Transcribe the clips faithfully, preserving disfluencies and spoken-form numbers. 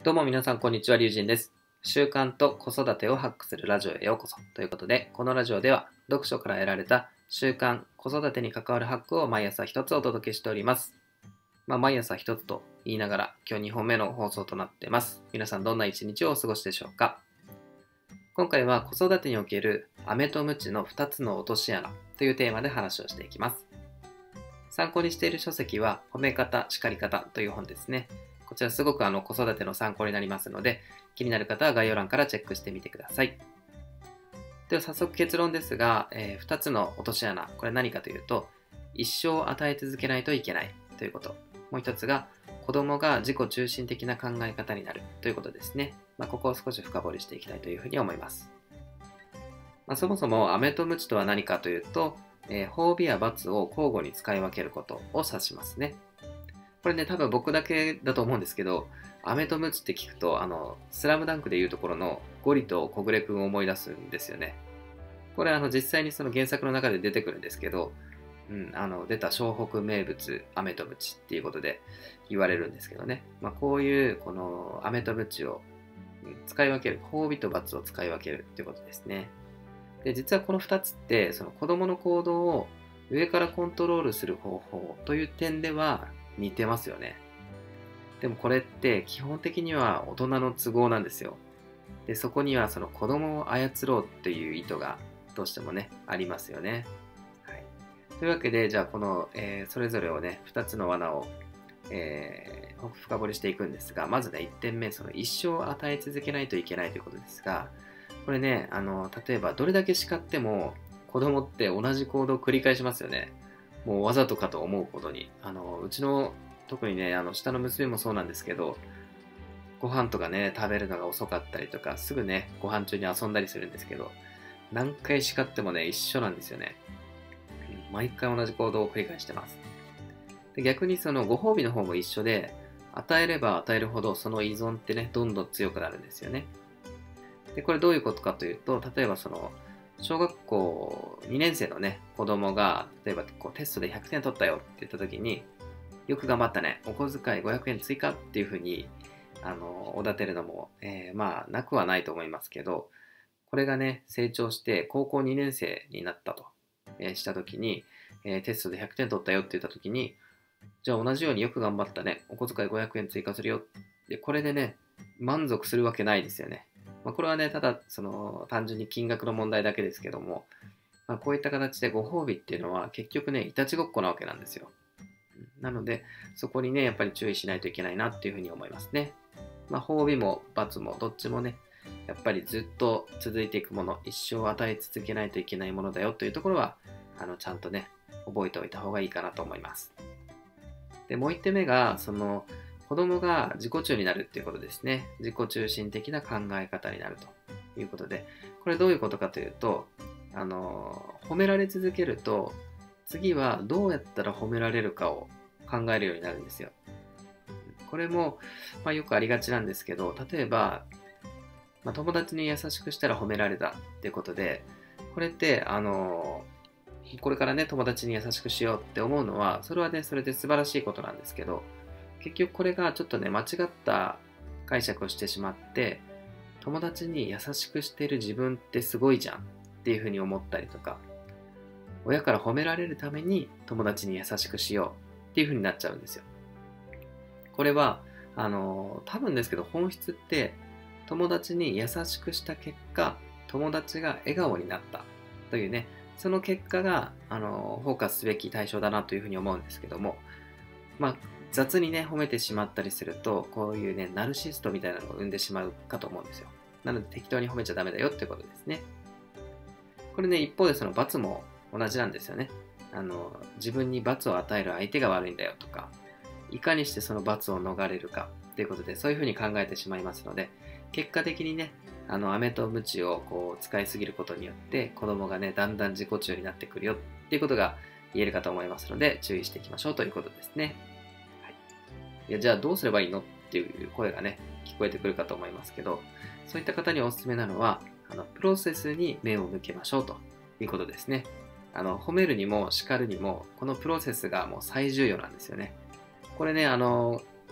どうも皆さんこんにちは、りゅうじんです。習慣と子育てをハックするラジオへようこそということで、このラジオでは読書から得られた習慣、子育てに関わるハックを毎朝一つお届けしております。まあ、毎朝一つと言いながら今日にほんめの放送となっています。皆さんどんな一日をお過ごしでしょうか。今回は子育てにおける飴と鞭のふたつの落とし穴というテーマで話をしていきます。参考にしている書籍は褒め方、叱り方という本ですね。こちらすごくあの子育ての参考になりますので、気になる方は概要欄からチェックしてみてください。では早速結論ですが、えー、ふたつの落とし穴、これ何かというと、一生与え続けないといけないということ。もう一つが、子供が自己中心的な考え方になるということですね。まあ、ここを少し深掘りしていきたいというふうに思います。まあ、そもそも飴と鞭とは何かというと、えー、褒美や罰を交互に使い分けることを指しますね。これね、多分僕だけだと思うんですけど、飴と鞭って聞くと、あの、スラムダンクでいうところのゴリと小暮くんを思い出すんですよね。これあの、実際にその原作の中で出てくるんですけど、うん、あの、出た湘北名物、飴と鞭っていうことで言われるんですけどね。まあ、こういう、この飴と鞭を使い分ける、褒美と罰を使い分けるっていうことですね。で、実はこのふたつって、その子供の行動を上からコントロールする方法という点では似てますよね。でもこれって基本的には大人の都合なんですよ。で、そこにはその子供を操ろうっていう意図がどうしてもね、ありますよね。はい、というわけで、じゃあこの、えー、それぞれをね、ふたつの罠を、えー、深掘りしていくんですが、まずね、いってんめ、その一生与え続けないといけないということですが、これね、あの、例えばどれだけ叱っても子供って同じ行動を繰り返しますよね。もうわざとかと思うほどに。あの、うちの、特にね、あの、下の娘もそうなんですけど、ご飯とかね、食べるのが遅かったりとか、すぐね、ご飯中に遊んだりするんですけど、何回叱ってもね、一緒なんですよね。毎回同じ行動を繰り返してます。で、逆にそのご褒美の方も一緒で、与えれば与えるほどその依存ってね、どんどん強くなるんですよね。で、これどういうことかというと、例えばその、小学校にねん生のね、子供が、例えばこうテストでひゃくてん取ったよって言った時に、よく頑張ったね、お小遣いごひゃくえん追加っていうふうに、あの、おだてるのも、えー、まあ、なくはないと思いますけど、これがね、成長して高校にねん生になったと、えー、した時に、えー、テストでひゃくてん取ったよって言った時に、じゃあ同じようによく頑張ったね、お小遣いごひゃくえん追加するよ。で、これでね、満足するわけないですよね。まあ、これはね、ただ、その、単純に金額の問題だけですけども、まあ、こういった形でご褒美っていうのは結局ね、いたちごっこなわけなんですよ。なので、そこにね、やっぱり注意しないといけないなっていうふうに思いますね。まあ、褒美も罰もどっちもね、やっぱりずっと続いていくもの、一生与え続けないといけないものだよというところは、あの、ちゃんとね、覚えておいた方がいいかなと思います。で、もう一点目が、その、子供が自己中になるっていうことですね。自己中心的な考え方になるということで、これどういうことかというと、あの、褒められ続けると、次はどうやったら褒められるかを考えるようになるんですよ。これも、まあ、よくありがちなんですけど、例えば、まあ、友達に優しくしたら褒められたっていうことで、これって、あの、これからね、友達に優しくしようって思うのは、それはね、それで素晴らしいことなんですけど、結局これがちょっとね、間違った解釈をしてしまって、友達に優しくしてる自分ってすごいじゃんっていうふうに思ったりとか、親から褒められるために友達に優しくしようっていうふうになっちゃうんですよ。これは、あの、多分ですけど本質って友達に優しくした結果、友達が笑顔になったというね、その結果が、あの、フォーカスすべき対象だなというふうに思うんですけども、まあ、雑にね、褒めてしまったりすると、こういうね、ナルシストみたいなのを生んでしまうかと思うんですよ。なので適当に褒めちゃダメだよってことですね。これね、一方でその罰も同じなんですよね。あの、自分に罰を与える相手が悪いんだよとか、いかにしてその罰を逃れるかっていうことで、そういうふうに考えてしまいますので、結果的にね、あの、飴と鞭をこう使いすぎることによって、子供がね、だんだん自己中になってくるよっていうことが言えるかと思いますので、注意していきましょうということですね。はい、いや、じゃあどうすればいいのっていう声がね、聞こえてくるかと思いますけど、そういった方におすすめなのは、あの、プロセスに目を向けましょうということですね。あの、褒めるにも叱るにも、このプロセスがもう最重要なんですよね。これね、あの、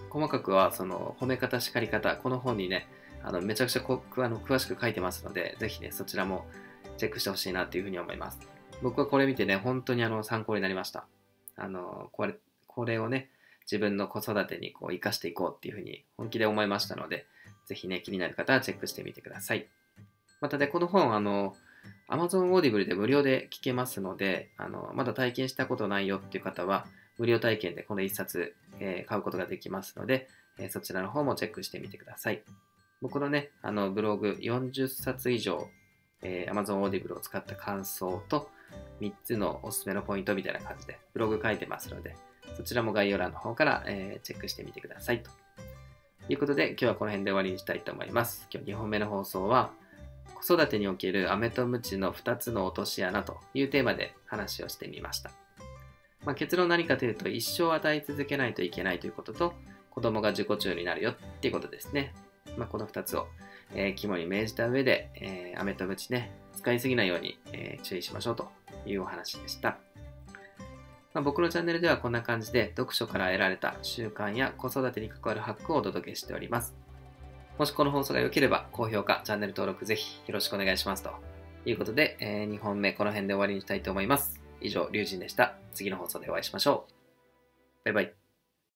細かくはその褒め方、叱り方、この本にね、あのめちゃくちゃこあの詳しく書いてますので、ぜひね、そちらもチェックしてほしいなっていうふうに思います。僕はこれ見てね、本当にあの参考になりました。あのこれこれをね、自分の子育てにこう生かしていこうっていうふうに本気で思いましたので、ぜひね、気になる方はチェックしてみてください。またね、この本、あの、Amazon Audible で無料で聞けますので、あのまだ体験したことないよっていう方は、無料体験でこのいっさつ、えー買うことができますので、えーそちらの方もチェックしてみてください。僕のね、あのブログよんじゅっさつ以上、えー Amazon Audible を使った感想とみっつのおすすめのポイントみたいな感じでブログ書いてますので、そちらも概要欄の方から、えーチェックしてみてください。ということで、今日はこの辺で終わりにしたいと思います。今日にほんめの放送は、子育てにおける飴とムチのふたつの落とし穴というテーマで話をしてみました。まあ、結論何かというと、一生与え続けないといけないということと、子供が自己中になるよっていうことですね。まあ、このふたつを、えー肝に銘じた上で、えー、飴とムチね、使いすぎないように、えー注意しましょうというお話でした。まあ、僕のチャンネルではこんな感じで読書から得られた習慣や子育てに関わるハックをお届けしております。もしこの放送が良ければ高評価、チャンネル登録ぜひよろしくお願いしますということで、えー、にほんめこの辺で終わりにしたいと思います。以上、リュウジンでした。次の放送でお会いしましょう。バイバイ。